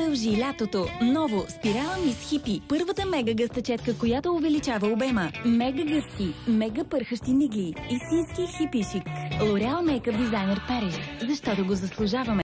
продължи лятото. Ново спирала Мис Хипи. Първата мега гъста четка, която увеличава обема. Мега гъсти, мега пърхащи мигли. Истински хипи шик. L'Oréal Makeup Designer Paris. Защото го заслужаваме.